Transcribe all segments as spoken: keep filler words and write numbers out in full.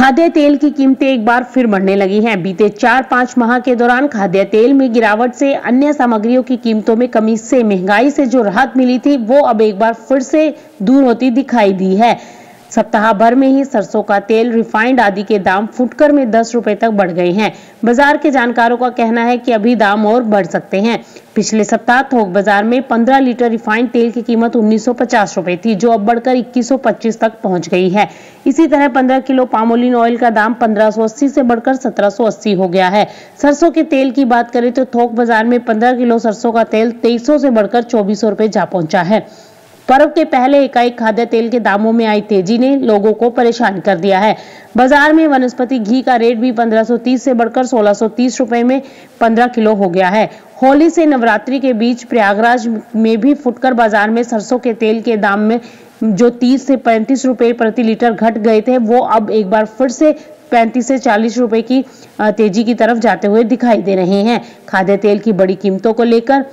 खाद्य तेल की कीमतें एक बार फिर बढ़ने लगी हैं। बीते चार पाँच माह के दौरान खाद्य तेल में गिरावट से अन्य सामग्रियों की कीमतों में कमी से महंगाई से जो राहत मिली थी वो अब एक बार फिर से दूर होती दिखाई दी है। सप्ताह भर में ही सरसों का तेल, रिफाइंड आदि के दाम फुटकर में दस रुपए तक बढ़ गए हैं। बाजार के जानकारों का कहना है कि अभी दाम और बढ़ सकते हैं। पिछले सप्ताह थोक बाजार में पंद्रह लीटर रिफाइंड तेल की कीमत उन्नीस सौ पचास रुपए थी, जो अब बढ़कर इक्कीस सौ पच्चीस तक पहुंच गई है। इसी तरह पंद्रह किलो पामोलिन ऑयल का दाम पंद्रह सौ अस्सी से बढ़कर सत्रह सौ अस्सी हो गया है। सरसों के तेल की बात करें तो थोक बाजार में पंद्रह किलो सरसों का तेल तेईस सौ से बढ़कर चौबीस सौ रुपए जा पहुंचा है। पर्व के पहले एकाएक खाद्य तेल के दामों में आई तेजी ने लोगों को परेशान कर दिया है। बाजार में वनस्पति घी का रेट भी पंद्रह सौ तीस से बढ़कर सोलह सौ तीस रुपए में पंद्रह किलो हो गया है। होली से नवरात्रि के बीच प्रयागराज में भी फुटकर बाजार में सरसों के तेल के दाम में जो तीस से पैंतीस रुपए प्रति लीटर घट गए थे, वो अब एक बार फिर से पैंतीस से चालीस रुपए की तेजी की तरफ जाते हुए दिखाई दे रहे हैं। खाद्य तेल की बड़ी कीमतों को लेकर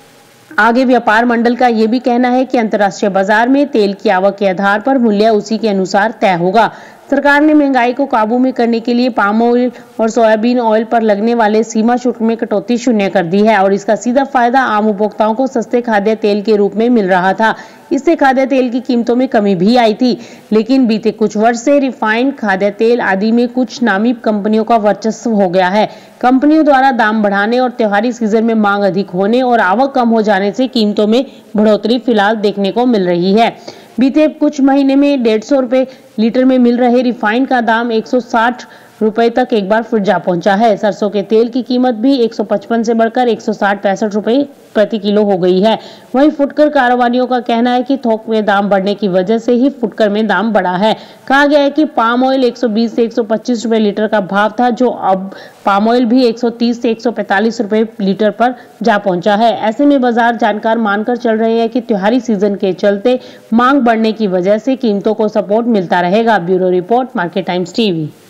आगे व्यापार मंडल का यह भी कहना है कि अंतर्राष्ट्रीय बाजार में तेल की आवक के आधार पर मूल्य उसी के अनुसार तय होगा। सरकार ने महंगाई को काबू में करने के लिए पाम ऑयल और सोयाबीन ऑयल पर लगने वाले सीमा शुल्क में कटौती शून्य कर दी है और इसका सीधा फायदा आम उपभोक्ताओं को सस्ते खाद्य तेल के रूप में मिल रहा था। इससे खाद्य तेल की कीमतों में कमी भी आई थी, लेकिन बीते कुछ वर्ष से रिफाइंड खाद्य तेल आदि में कुछ नामी कंपनियों का वर्चस्व हो गया है। कंपनियों द्वारा दाम बढ़ाने और त्योहारी सीजन में मांग अधिक होने और आवक कम हो जाने से कीमतों में बढ़ोतरी फिलहाल देखने को मिल रही है। बीते कुछ महीने में डेढ़ सौ रुपए लीटर में मिल रहे रिफाइंड का दाम एक सौ साठ रुपए तक एक बार फिर जा पहुंचा है। सरसों के तेल की कीमत भी एक सौ पचपन से बढ़कर एक सौ साठ पैंसठ रुपए प्रति किलो हो गई है। वहीं फुटकर कारोबारियों का कहना है कि थोक में दाम बढ़ने की वजह से ही फुटकर में दाम बढ़ा है। कहा गया है कि पाम ऑयल एक सौ बीस से एक सौ पच्चीस रुपए लीटर का भाव था, जो अब पाम ऑयल भी एक सौ तीस से एक सौ पैंतालीस रुपए लीटर पर जा पहुंचा है। ऐसे में बाजार जानकार मानकर चल रहे हैं कि त्योहारी सीजन के चलते मांग बढ़ने की वजह से कीमतों को सपोर्ट मिलता रहेगा। Bureau report, market times TV.